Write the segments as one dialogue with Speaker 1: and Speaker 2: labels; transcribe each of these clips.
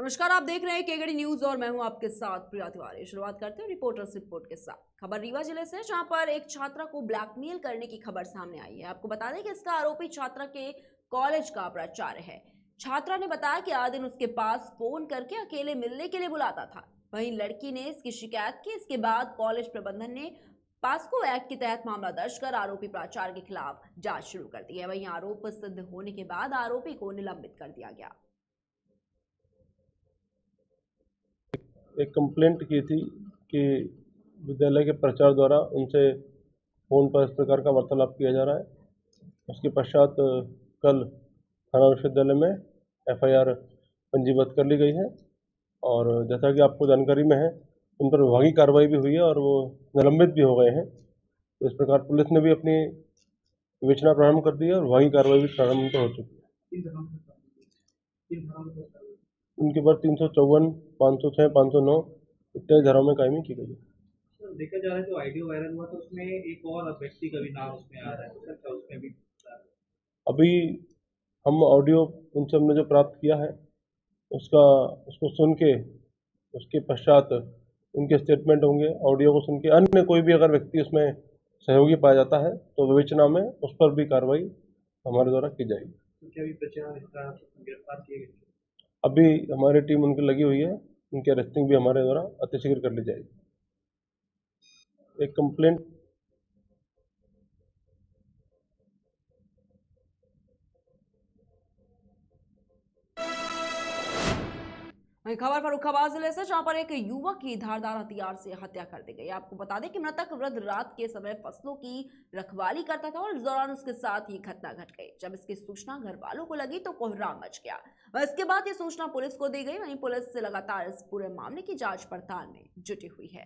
Speaker 1: नमस्कार, आप देख रहे हैं केगड़ी न्यूज और मैं हूं आपके साथ प्रिया तिवारी। शुरुआत करते हैं रिपोर्टर्स रिपोर्ट के साथ। खबर रीवा जिले से, जहां पर एक छात्रा को ब्लैकमेल करने की खबर सामने आई है। आपको बता दें कि इसका आरोपी छात्रा के कॉलेज का प्राचार्य है। छात्रा ने बताया कि आए दिन उसके पास फोन करके अकेले मिलने के लिए बुलाता था। वहीं लड़की ने इसकी शिकायत की। इसके बाद कॉलेज प्रबंधन ने पास्को एक्ट के तहत मामला दर्ज कर आरोपी प्राचार्य के खिलाफ जांच शुरू कर दी है। वहीं आरोप सिद्ध होने के बाद आरोपी को निलंबित कर दिया गया।
Speaker 2: एक कंप्लेंट की थी कि विद्यालय के प्राचार्य द्वारा उनसे फ़ोन पर इस प्रकार का वार्तालाप किया जा रहा है। उसके पश्चात कल थाना विश्वविद्यालय में एफआईआर पंजीबद्ध कर ली गई है और जैसा कि आपको जानकारी में है, उन पर विभागीय कार्रवाई भी हुई है और वो निलंबित भी हो गए हैं। तो इस प्रकार पुलिस ने भी अपनी विवेचना प्रारंभ कर दी है और विभागीय कार्रवाई भी प्रारंभ हो चुकी है। उनके बाद 354, 506, 509 इत्यादि धाराओं में कायमी की गई है।
Speaker 3: देखा जा रहा है जो ऑडियो वायरल हुआ तो उसमें एक और व्यक्ति का भी नाम उसमें आ रहा है, तो उसमें भी
Speaker 2: अभी हम ऑडियो उनसे हमने जो प्राप्त किया है उसको सुन के उसके पश्चात उनके स्टेटमेंट होंगे। ऑडियो को सुन के अन्य कोई भी अगर व्यक्ति उसमें सहयोगी पाया जाता है तो विवेचना में उस पर भी कार्रवाई हमारे द्वारा की जाएगी।
Speaker 3: क्या भी प्रचार गिरफ्तार किए गए?
Speaker 2: अभी हमारी टीम उनकी लगी हुई है, उनकी अरेस्टिंग भी हमारे द्वारा अतिशीघ्र कर ली जाएगी। एक कंप्लेंट
Speaker 1: वहीं खबर फर्रुखाबाद जिले से, जहां पर एक युवक की धारदार हथियार से हत्या कर दी गई। आपको बता दें कि मृतक वृद्ध रात के समय फसलों की रखवाली करता था और इस दौरान उसके साथ ये घटना घट गई। जब इसकी सूचना घर वालों को लगी तो कोहराम मच गया। वह इसके बाद ये सूचना पुलिस को दी गई। वहीं पुलिस से लगातार इस पूरे मामले की जांच पड़ताल में जुटी हुई है।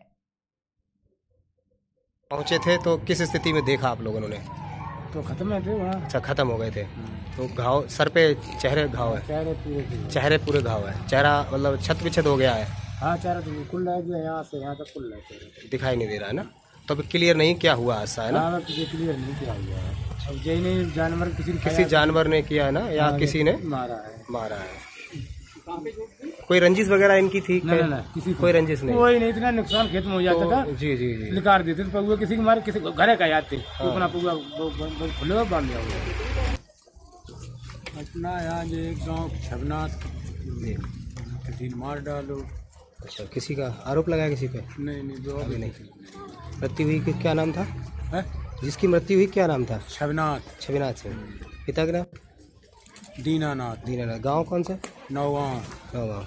Speaker 4: पहुंचे थे तो किस स्थिति में देखा आप लोगों ने?
Speaker 5: तो खत्म थे वहाँ।
Speaker 4: अच्छा, खत्म हो गए थे। तो घाव सर पे, चेहरे घाव है? चेहरे पूरे घाव है। चेहरा मतलब छत विच्छेद हो गया है?
Speaker 5: हाँ, चेहरा तो बिल्कुल रह गया, यहाँ से यहाँ तक कुल है,
Speaker 4: दिखाई नहीं दे रहा है ना? तो अभी क्लियर नहीं क्या हुआ हादसा है ना?
Speaker 5: हाँ, क्लियर नहीं किया हुआ है। अब जय नहीं जानवर
Speaker 4: किसी जानवर ने किया है ना, या किसी ने मारा है? कोई रंजिश वगैरह इनकी थी?
Speaker 5: ना,
Speaker 4: कोई रंजिश नहीं।
Speaker 5: कोई नहीं, इतना नुकसान खेत में हो जाता था।
Speaker 4: जी
Speaker 5: निकाल देते थे पगुआ, किसी के मारे किसी घर का याद थे तो अपना पगुआ खुले बांध लिया हुआ। अपना यहाँ जो एक गाँव छबनाथ किसी मार डालो।
Speaker 4: अच्छा, किसी का आरोप लगाया किसी पे?
Speaker 5: नहीं, जो अभी नहीं।
Speaker 4: मृत्यु हुई क्या नाम था? जिसकी मृत्यु हुई क्या नाम था?
Speaker 5: छबनाथ
Speaker 4: सिंह। पिता का नाम?
Speaker 5: दीनानाथ।
Speaker 4: गाँव कौन सा?
Speaker 5: नौगांव।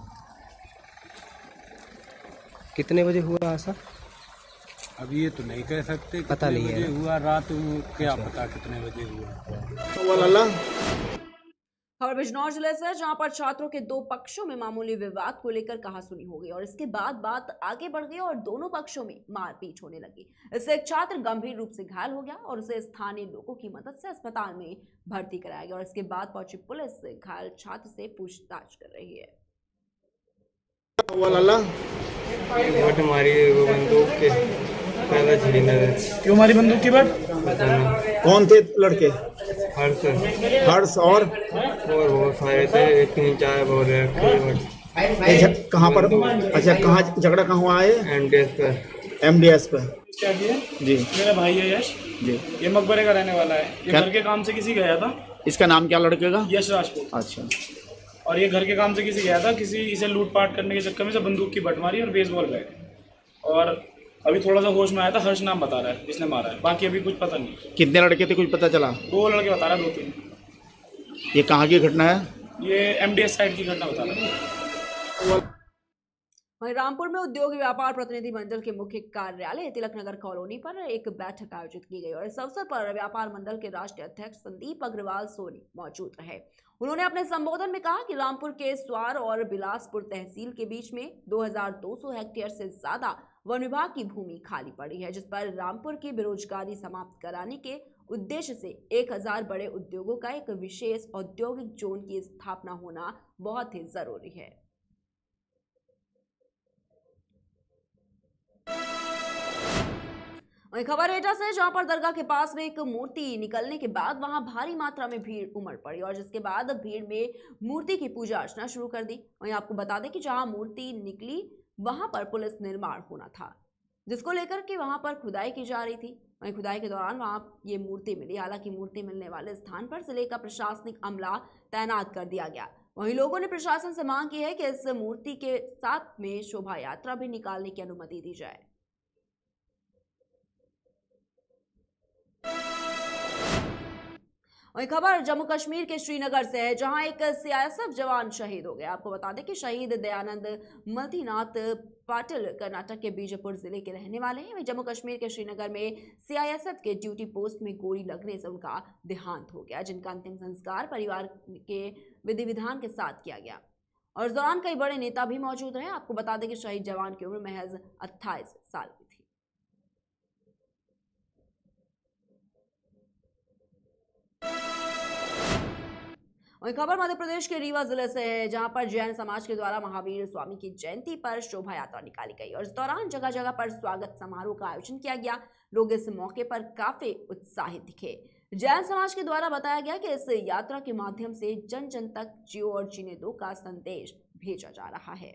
Speaker 4: कितने बजे हुआ हादसा?
Speaker 5: अब ये तो नहीं कह सकते,
Speaker 4: पता नहीं है
Speaker 5: हुआ रात में, क्या पता कितने बजे हुआ।
Speaker 1: खबर बिजनौर जिले से, जहां पर छात्रों के दो पक्षों में मामूली विवाद को लेकर कहासुनी हो गई और इसके बाद बात आगे बढ़ गई और दोनों पक्षों में मारपीट होने लगी। इससे एक छात्र गंभीर रूप से घायल हो गया और उसे स्थानीय लोगों की मदद से अस्पताल में भर्ती कराया गया और इसके बाद पहुंची पुलिस घायल छात्र से पूछताछ कर रही है।
Speaker 5: क्यों मारी बंदूक की बात?
Speaker 6: कौन थे लड़के?
Speaker 7: हर्ष
Speaker 6: और
Speaker 7: बहुत सारे थे, 3-4 बोल रहे।
Speaker 6: कहाँ पर? अच्छा, कहाँ झगड़ा कहाँ हुआ है? एमडीएस पर।
Speaker 5: जी, मेरा भाई है यश जी, ये मकबरे का रहने वाला है। ये घर के काम से किसी गया था।
Speaker 6: इसका नाम क्या लड़के का?
Speaker 5: यश राजपूत।
Speaker 6: अच्छा।
Speaker 5: और ये घर के काम से किसी गया था, किसी इसे लूटपाट करने के चक्कर में से बंदूक की बट मारी और बेसबॉल बैट। और अभी थोड़ा सा होश में आया था, हर्ष नाम बता रहा है जिसने मारा है, बाकी अभी कुछ पता नहीं।
Speaker 6: कितने लड़के थे कुछ पता चला?
Speaker 5: 2 लड़के बता रहा है, 2-3।
Speaker 6: ये कहाँ की घटना है?
Speaker 5: ये एमडीएस साइड की घटना बता रहा है।
Speaker 1: वहीं रामपुर में उद्योग व्यापार प्रतिनिधि मंडल के मुख्य कार्यालय तिलक नगर कॉलोनी पर एक बैठक आयोजित की गई और इस अवसर पर व्यापार मंडल के राष्ट्रीय अध्यक्ष संदीप अग्रवाल सोनी मौजूद रहे। उन्होंने अपने संबोधन में कहा कि रामपुर के स्वार और बिलासपुर तहसील के बीच में 2200 हेक्टेयर से ज्यादा वन विभाग की भूमि खाली पड़ी है, जिस पर रामपुर की बेरोजगारी समाप्त कराने के उद्देश्य से 1000 बड़े उद्योगों का एक विशेष औद्योगिक जोन की स्थापना होना बहुत ही जरूरी है। वहीं खबर एटा से, जहां पर दरगाह के पास में एक मूर्ति निकलने के बाद वहां भारी मात्रा में भीड़ उमड़ पड़ी और जिसके बाद भीड़ में मूर्ति की पूजा अर्चना शुरू कर दी। वहीं आपको बता दें कि जहां मूर्ति निकली वहां पर पुलिस निर्माण होना था, जिसको लेकर के वहां पर खुदाई की जा रही थी। वहीं खुदाई के दौरान वहां ये मूर्ति मिली। हालांकि मूर्ति मिलने वाले स्थान पर जिले का प्रशासनिक अमला तैनात कर दिया गया। वहीं लोगों ने प्रशासन से मांग की है कि इस मूर्ति के साथ में शोभा यात्रा भी निकालने की अनुमति दी जाए। वहीं खबर जम्मू कश्मीर के श्रीनगर से है, जहां एक सीआईएसएफ जवान शहीद हो गया। आपको बता दें कि शहीद दयानंद मल्तीनाथ पाटिल कर्नाटक के बीजापुर जिले के रहने वाले हैं। वहीं जम्मू कश्मीर के श्रीनगर में सीआईएसएफ के ड्यूटी पोस्ट में गोली लगने से उनका देहांत हो गया, जिनका अंतिम संस्कार परिवार के विधि विधान के साथ किया गया और इस दौरान कई बड़े नेता भी मौजूद रहे। आपको बता दें कि शहीद जवान की उम्र महज 28 साल की थी। वहीं खबर मध्य प्रदेश के रीवा जिले से है, जहां पर जैन समाज के द्वारा महावीर स्वामी की जयंती पर शोभा यात्रा निकाली गई और इस दौरान जगह जगह पर स्वागत समारोह का आयोजन किया गया। लोग इस मौके पर काफी उत्साहित दिखे। जैन समाज के द्वारा बताया गया कि इस यात्रा के माध्यम से जन जन तक जियो और जीने दो का संदेश भेजा जा रहा है।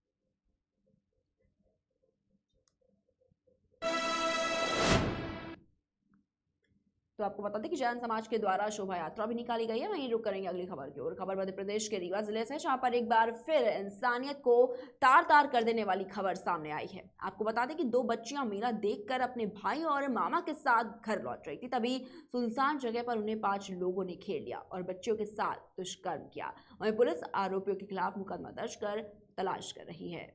Speaker 1: तो आपको बता दें कि जैन समाज के द्वारा शोभा यात्रा भी निकाली गई है। वहीं रुक करेंगे अगली खबर की ओर। खबर मध्य प्रदेश के रीवा जिले से, जहां पर एक बार फिर इंसानियत को तार तार कर देने वाली खबर सामने आई है। आपको बता दें कि दो बच्चियां मेला देखकर अपने भाई और मामा के साथ घर लौट रही थी, तभी सुनसान जगह पर उन्हें 5 लोगों ने घेर लिया और बच्चियों के साथ दुष्कर्म किया। वहीं पुलिस आरोपियों के खिलाफ मुकदमा दर्ज कर तलाश कर रही है।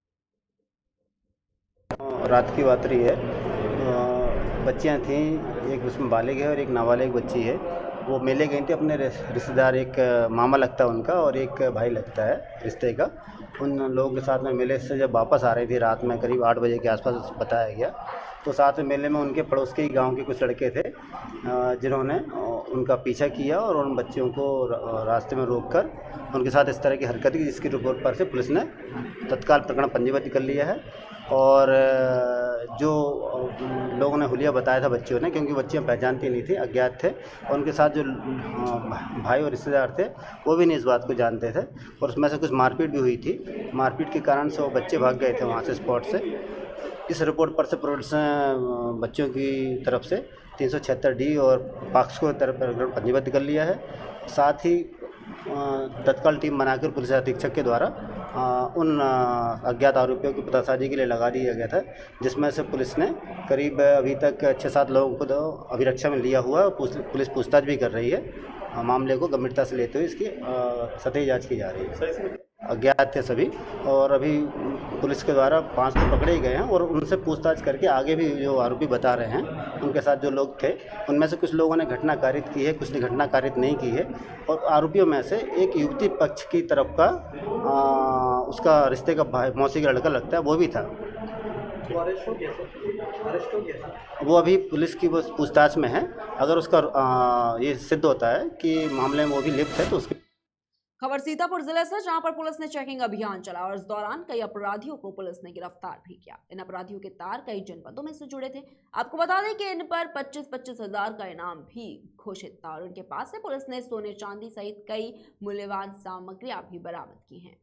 Speaker 8: रात की बात रही है, बच्चियां थीं, एक उसमें बालिग है और एक नाबालिग बच्ची है। वो मेले गई थी अपने रिश्तेदार, एक मामा लगता है उनका और एक भाई लगता है रिश्ते का। उन लोगों के साथ में मेले से जब वापस आ रही थी रात में करीब 8 बजे के आसपास बताया गया, तो साथ में मेले में उनके पड़ोस के ही गाँव के कुछ लड़के थे जिन्होंने उनका पीछा किया और उन बच्चियों को रास्ते में रोककर उनके साथ इस तरह की हरकत की, जिसकी रिपोर्ट पर से पुलिस ने तत्काल प्रकरण पंजीबद्ध कर लिया है। और जो लोगों ने हुलिया बताया था बच्चियों ने, क्योंकि बच्चियां पहचानती नहीं थी, अज्ञात थे, और उनके साथ जो भाई और रिश्तेदार थे वो भी नहीं इस बात को जानते थे और उसमें से कुछ मारपीट भी हुई थी। मारपीट के कारण से वो बच्चे भाग गए थे वहाँ से स्पॉट से। इस रिपोर्ट पर से पुलिस ने बच्चों की तरफ से 376D और पॉक्सो तरफ प्रकरण पंजीबद्ध कर लिया है। साथ ही तत्काल टीम बनाकर पुलिस अधीक्षक के द्वारा उन अज्ञात आरोपियों की पतासाजी के लिए लगा दिया गया था, जिसमें से पुलिस ने करीब अभी तक 6-7 लोगों को तो अभिरक्षा में लिया हुआ है। पुलिस पूछताछ भी कर रही है। मामले को गंभीरता से लेते हुए इसकी सतही जांच की जा रही है। अज्ञात थे सभी और अभी पुलिस के द्वारा 5 तो पकड़े गए हैं और उनसे पूछताछ करके आगे भी जो आरोपी बता रहे हैं उनके साथ जो लोग थे उनमें से कुछ लोगों ने घटना कारित की है, कुछ ने घटना कारित नहीं की है। और आरोपियों में से एक युवती पक्ष की तरफ का उसका रिश्ते का भाई मौसी का लड़का लगता है, वो भी था। वो अभी पुलिस की पूछताछ में है। अगर उसका ये सिद्ध होता है कि मामले में वो भी लिप्त है तो उसकी।
Speaker 1: खबर सीतापुर जिले से, जहां पर पुलिस ने चेकिंग अभियान चला और इस दौरान कई अपराधियों को पुलिस ने गिरफ्तार भी किया। इन अपराधियों के तार कई जनपदों में से जुड़े थे। आपको बता दें कि इन पर 25-25 हज़ार का इनाम भी घोषित था और उनके पास से पुलिस ने सोने चांदी सहित कई मूल्यवान सामग्रियां भी बरामद की हैं।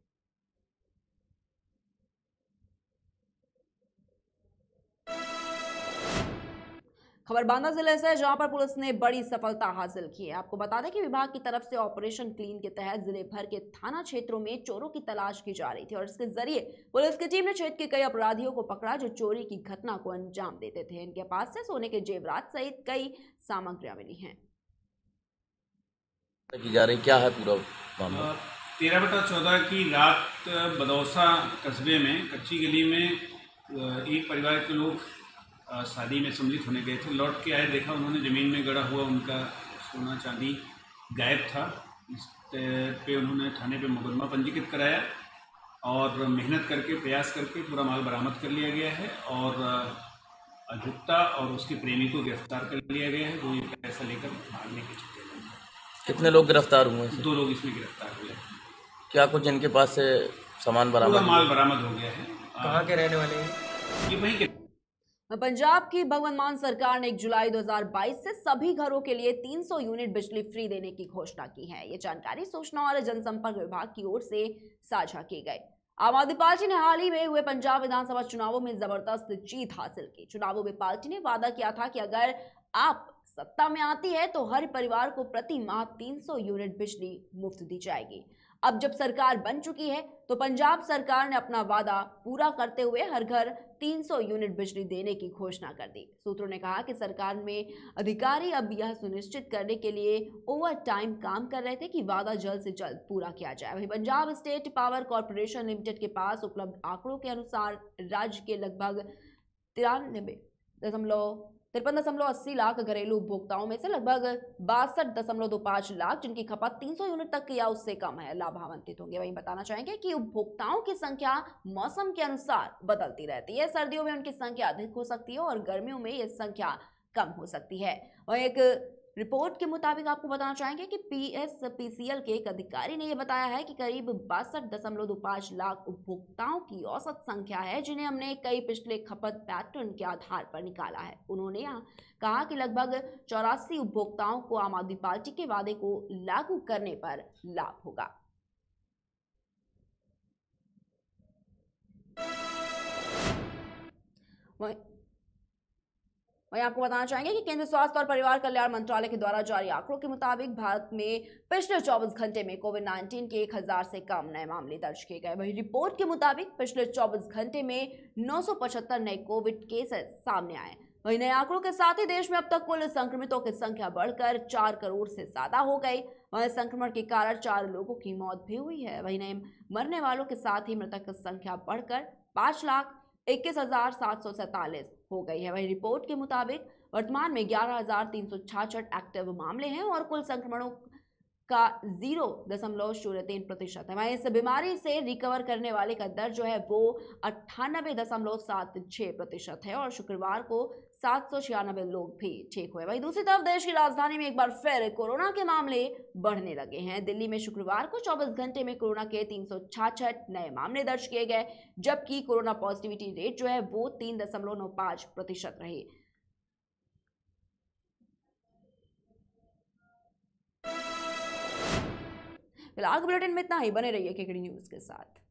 Speaker 1: खबर बांदा जिले से, जहां पर पुलिस ने बड़ी सफलता हासिल की है। आपको बता दें कि विभाग की तरफ से ऑपरेशन क्लीन के तहत जिले भर के थाना क्षेत्रों में चोरों की तलाश की जा रही थी और इसके जरिए पुलिस की टीम ने क्षेत्र के कई अपराधियों को पकड़ा जो चोरी की घटना को अंजाम देते थे। इनके पास से सोने के जेवरात सहित कई सामग्रियां मिली हैं।
Speaker 9: की जा रही क्या है पूरा मामला?
Speaker 10: 13/14 की रात बदौसा कस्बे में कच्ची गली में एक परिवार के लोग शादी में सम्मिलित होने गए थे। लौट के आए, देखा उन्होंने ज़मीन में गड़ा हुआ उनका सोना चांदी गायब था। इस पे उन्होंने थाने पे मुकदमा पंजीकृत कराया और मेहनत करके प्रयास करके पूरा माल बरामद कर लिया गया है और अभियुक्ता और उसके प्रेमी को गिरफ्तार कर लिया गया है, जो ये पैसा लेकर भागने के चक्कर में।
Speaker 9: कितने लोग गिरफ्तार हुए?
Speaker 10: 2 लोग इसमें गिरफ्तार हुए।
Speaker 9: क्या कुछ इनके पास से सामान बरामद?
Speaker 10: पूरा माल बरामद हो गया है।
Speaker 4: कहाँ के रहने वाले हैं?
Speaker 10: ये वहीं के।
Speaker 1: पंजाब की भगवंत मान सरकार ने 1 जुलाई 2022 से सभी घरों के लिए 300 यूनिट बिजली फ्री देने की घोषणा की है। ये जानकारी सूचना और जनसंपर्क विभाग की ओर से साझा की गई। आम आदमी पार्टी ने हाल ही में हुए पंजाब विधानसभा चुनावों में जबरदस्त जीत हासिल की। चुनावों में पार्टी ने वादा किया था कि अगर आप सत्ता में आती है तो हर परिवार को प्रति माह 300 यूनिट बिजली मुफ्त दी जाएगी। अब जब सरकार बन चुकी है तो पंजाब सरकार ने अपना वादा पूरा करते हुए हर घर 300 यूनिट बिजली देने की घोषणा कर दी। सूत्रों ने कहा कि सरकार में अधिकारी अब यह सुनिश्चित करने के लिए ओवर टाइम काम कर रहे थे कि वादा जल्द से जल्द पूरा किया जाए। वहीं Punjab state power corporation limited के पास उपलब्ध आंकड़ों के अनुसार राज्य के लगभग 53.80 लाख घरेलू उपभोक्ताओं में से लगभग 62.25 लाख जिनकी खपत 300 यूनिट तक या उससे कम है लाभान्वित होंगे। वहीं बताना चाहेंगे कि उपभोक्ताओं की संख्या मौसम के अनुसार बदलती रहती है। सर्दियों में उनकी संख्या अधिक हो सकती है और गर्मियों में यह संख्या कम हो सकती है। वहीं एक रिपोर्ट के मुताबिक आपको बताना चाहेंगे कि PSPCL के एक अधिकारी ने यह बताया है कि करीब 62.25 लाख उपभोक्ताओं की औसत संख्या है जिन्हें हमने कई पिछले खपत पैटर्न के आधार पर निकाला है। उन्होंने कहा कि लगभग 84 उपभोक्ताओं को आम आदमी पार्टी के वादे को लागू करने पर लाभ होगा। वहीं आपको बताना चाहेंगे कि केंद्रीय स्वास्थ्य और परिवार कल्याण मंत्रालय के द्वारा जारी आंकड़ों के मुताबिक भारत में पिछले 24 घंटे में कोविड-19 के 1000 से कम नए मामले दर्ज किए गए। वहीं रिपोर्ट के मुताबिक पिछले 24 घंटे में 975 नए कोविड केसेस सामने आए। वहीं नए आंकड़ों के साथ ही देश में अब तक कुल संक्रमितों की संख्या बढ़कर 4 करोड़ से ज्यादा हो गई। वहीं संक्रमण के कारण 4 लोगों की मौत भी हुई है। वहीं नए मरने वालों के साथ ही मृतक की संख्या बढ़कर 5,21,747 हो गई है। वहीं रिपोर्ट के मुताबिक वर्तमान में 11,366 एक्टिव मामले हैं और कुल संक्रमणों का 0.03% है। वहीं इस बीमारी से रिकवर करने वाले का दर जो है वो 98.76% है और शुक्रवार को 796 लोग भी ठीक हुए। वहीं दूसरी तरफ देश की राजधानी में एक बार फिर कोरोना के मामले बढ़ने लगे हैं। दिल्ली में शुक्रवार को 24 घंटे में कोरोना के 366 नए मामले दर्ज किए गए, जबकि कोरोना पॉजिटिविटी रेट जो है वो 3.95% रही। फिलहाल बुलेटिन में इतना ही। बने रहिए केकेडी न्यूज के साथ।